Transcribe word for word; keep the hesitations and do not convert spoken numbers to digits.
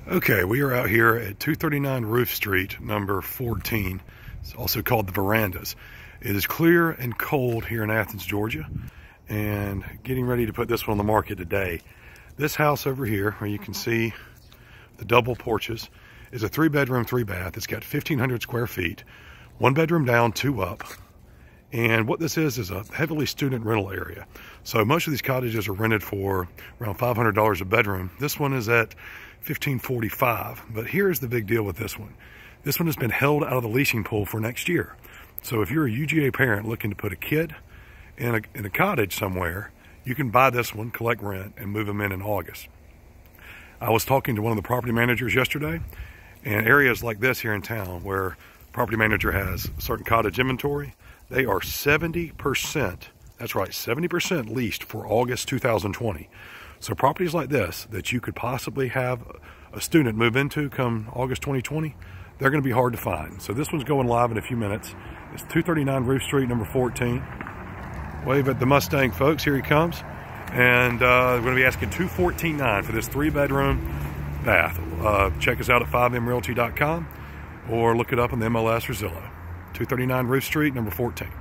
Okay, we are out here at two thirty-nine Roof Street, number fourteen. It's also called the Verandas. It is clear and cold here in Athens, Georgia, and getting ready to put this one on the market today. This house over here, where you can see the double porches, is a three bedroom, three bath. It's got fifteen hundred square feet, one bedroom down, two up. And what this is, is a heavily student rental area. So most of these cottages are rented for around five hundred dollars a bedroom. This one is at fifteen forty-five. But here's the big deal with this one. This one has been held out of the leasing pool for next year. So if you're a U G A parent looking to put a kid in a, in a cottage somewhere, you can buy this one, collect rent, and move them in in August. I was talking to one of the property managers yesterday, and areas like this here in town where the property manager has certain cottage inventory, they are seventy percent, that's right, seventy percent leased for August two thousand twenty. So properties like this that you could possibly have a student move into come August twenty twenty, they're going to be hard to find. So this one's going live in a few minutes. It's two thirty-nine Roof Street, number fourteen. Wave at the Mustang, folks. Here he comes. And uh, we're going to be asking two fourteen nine for this three-bedroom bath. Uh, check us out at five m realty dot com or look it up on the M L S or Zillow. two thirty-nine Roof Street, number fourteen.